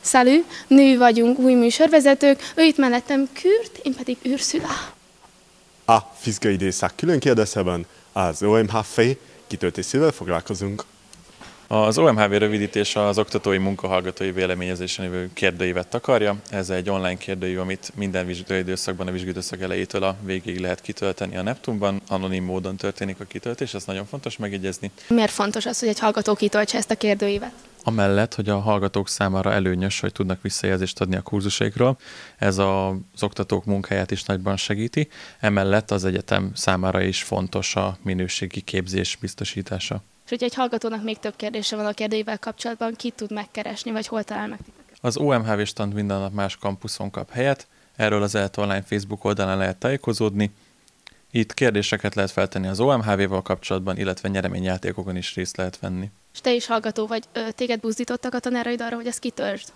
Szalű, nő vagyunk, új műsorvezetők, ő itt mellettem Kürt, én pedig Ursula. A fizikai időszak külön kérdésében az OMHV kitöltésével foglalkozunk. Az OMHV rövidítése az oktatói munkahallgatói véleményezésen lévő kérdőívet takarja. Ez egy online kérdőív, amit minden vizsgaidőszakban, a vizsgaidőszak elejétől a végéig lehet kitölteni a Neptunban. Anonim módon történik a kitöltés, ez nagyon fontos megjegyezni. Miért fontos az, hogy egy hallgató kitöltse ezt a kérdőívet? Amellett, hogy a hallgatók számára előnyös, hogy tudnak visszajelzést adni a kurzusaikról, ez az oktatók munkáját is nagyban segíti, emellett az egyetem számára is fontos a minőségi képzés biztosítása. És hogyha egy hallgatónak még több kérdése van a kérdőível kapcsolatban, ki tud megkeresni, vagy hol talál meg titeket? Az OMHV stand minden nap más kampuszon kap helyet, erről az ELTE Online Facebook oldalán lehet tájékozódni. Itt kérdéseket lehet feltenni az OMHV-val kapcsolatban, illetve nyereményjátékokon is részt lehet venni. És te is hallgató vagy, téged buzdítottak a tanáraid arra, hogy ezt kitöltsd?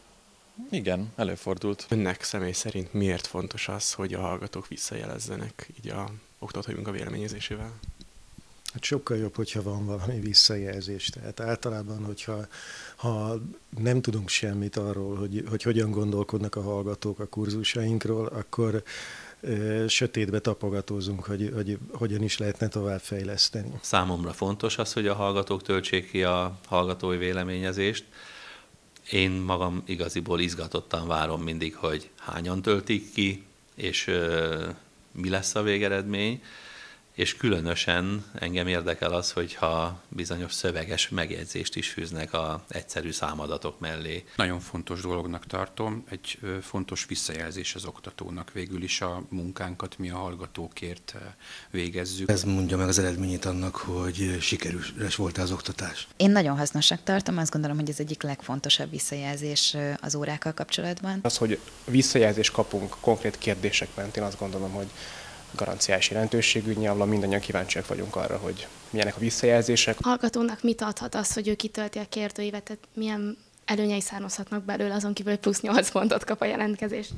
Igen, előfordult. Önnek személy szerint miért fontos az, hogy a hallgatók visszajelezzenek így a oktatói munka véleményezésével? Hát sokkal jobb, hogyha van valami visszajelzés. Tehát általában, hogyha nem tudunk semmit arról, hogy hogyan gondolkodnak a hallgatók a kurzusainkról, akkor sötétbe tapogatózunk, hogy hogyan is lehetne továbbfejleszteni. Számomra fontos az, hogy a hallgatók töltsék ki a hallgatói véleményezést. Én magam igaziból izgatottan várom mindig, hogy hányan töltik ki, és mi lesz a végeredmény. És különösen engem érdekel az, hogyha bizonyos szöveges megjegyzést is fűznek az egyszerű számadatok mellé. Nagyon fontos dolognak tartom, egy fontos visszajelzés az oktatónak. Végül is a munkánkat mi a hallgatókért végezzük. Ez mondja meg az eredményét annak, hogy sikeres volt az oktatás. Én nagyon hasznosnak tartom, azt gondolom, hogy ez egyik legfontosabb visszajelzés az órákkal kapcsolatban. Az, hogy visszajelzést kapunk konkrét kérdések mentén, azt gondolom, hogy garanciás jelentőségű, nyilván mindannyian kíváncsiak vagyunk arra, hogy milyenek a visszajelzések. A hallgatónak mit adhat az, hogy ő kitölti a kérdőívet, tehát milyen előnyei származhatnak belőle, azon kívül plusz 8 pontot kap a jelentkezést?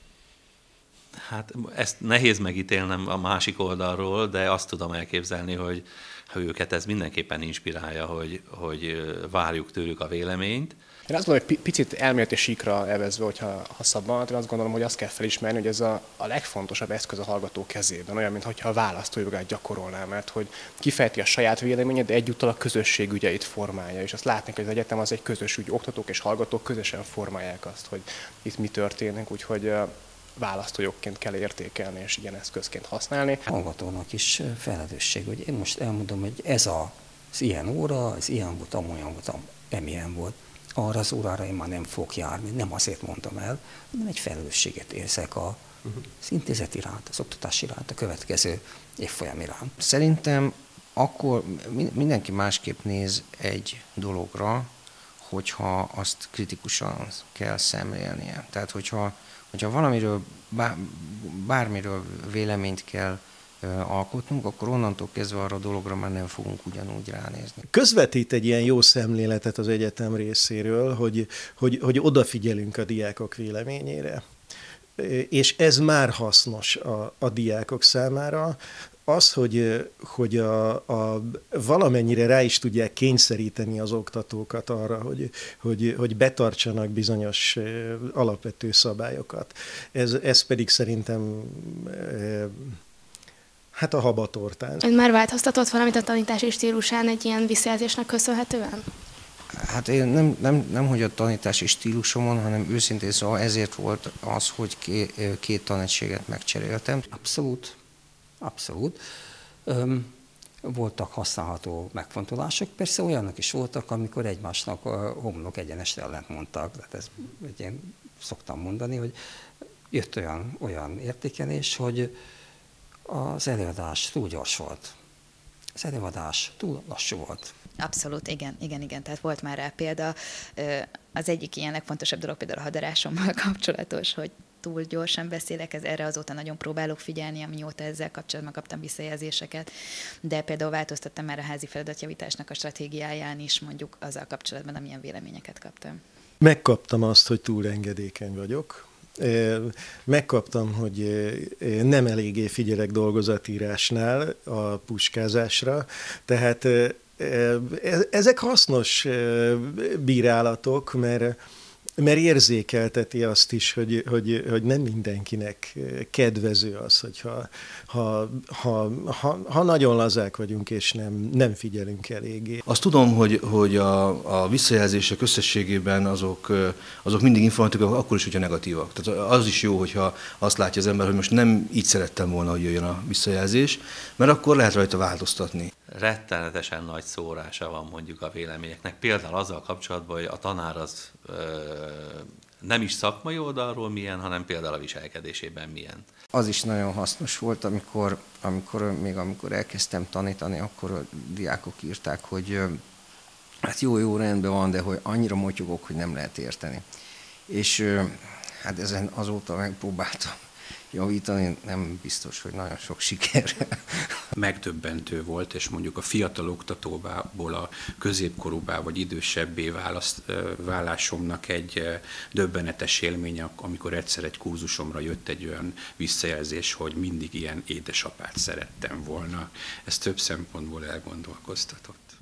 Hát ezt nehéz megítélnem a másik oldalról, de azt tudom elképzelni, hogy őket ez mindenképpen inspirálja, hogy várjuk tőlük a véleményt. Én azt gondolom, hogy picit elméleti síkra evezve, hogyha szabban, én azt gondolom, hogy azt kell felismerni, hogy ez a legfontosabb eszköz a hallgató kezében, olyan, mintha a választójogát gyakorolná, mert hogy kifejti a saját véleményét, de egyúttal a közösség ügyeit formálja, és azt látni, hogy az egyetem az egy közös ügy, oktatók és hallgatók közösen formálják azt, hogy itt mi történik, úgyhogy választójogként kell értékelni, és ilyen eszközként használni. A hallgatónak is felelősség, hogy én most elmondom, hogy ez az ilyen óra, ez ilyen volt, amolyan volt, amilyen volt. Arra az órára én már nem fogok járni, nem azért mondtam el, hanem egy felelősséget érzek az intézet iránt, az oktatás iránt, a következő évfolyam iránt. Szerintem akkor mindenki másképp néz egy dologra, hogyha azt kritikusan kell szemlélnie. Tehát, hogyha valamiről, bármiről véleményt kell alkotnunk, akkor onnantól kezdve arra a dologra már nem fogunk ugyanúgy ránézni. Közvetít egy ilyen jó szemléletet az egyetem részéről, hogy odafigyelünk a diákok véleményére. És ez már hasznos a diákok számára. Az, hogy valamennyire rá is tudják kényszeríteni az oktatókat arra, hogy betartsanak bizonyos alapvető szabályokat. Ez pedig szerintem hát a habatortán. Ön már változtatott valamit a tanítási stílusán egy ilyen visszajelzésnek köszönhetően? Hát én nem hogy a tanítási stílusomon, hanem őszintén szóval ezért volt az, hogy két tanegységet megcseréltem. Abszolút. Voltak használható megfontolások, persze olyanok is voltak, amikor egymásnak homlok egyenest ellent mondtak. Tehát ez én szoktam mondani, hogy jött olyan értékelés, hogy az előadás túl gyors volt. Az előadás túl lassú volt. Abszolút, igen. Tehát volt már rá példa. Az egyik ilyen legfontosabb dolog például a hadarásommal kapcsolatos, hogy túl gyorsan beszélek, erre azóta nagyon próbálok figyelni, amióta ezzel kapcsolatban kaptam visszajelzéseket, de például változtattam már a házi feladatjavításnak a stratégiáján is, mondjuk azzal kapcsolatban, amilyen véleményeket kaptam. Megkaptam azt, hogy túl engedékeny vagyok. Megkaptam, hogy nem eléggé figyelek dolgozatírásnál a puskázásra, tehát ezek hasznos bírálatok, mert mert érzékelteti azt is, hogy nem mindenkinek kedvező az, hogyha ha nagyon lazák vagyunk, és nem figyelünk eléggé. Azt tudom, hogy a visszajelzések összességében azok mindig informatívak, akkor is, hogyha negatívak. Tehát az is jó, hogyha azt látja az ember, hogy most nem így szerettem volna, hogy jöjjön a visszajelzés, mert akkor lehet rajta változtatni. Rettenetesen nagy szórása van mondjuk a véleményeknek. Például azzal kapcsolatban, hogy a tanár az nem is szakmai oldalról milyen, hanem például a viselkedésében milyen. Az is nagyon hasznos volt, amikor elkezdtem tanítani, akkor a diákok írták, hogy hát jó, rendben van, de hogy annyira motyogok, hogy nem lehet érteni. És hát ezen azóta megpróbáltam javítani, nem biztos, hogy nagyon sok siker. Megdöbbentő volt, és mondjuk a fiatal oktatóból a középkorúbbá vagy idősebbé válásomnak egy döbbenetes élménye, amikor egyszer egy kurzusomra jött egy olyan visszajelzés, hogy mindig ilyen édesapát szerettem volna. Ez több szempontból elgondolkoztatott.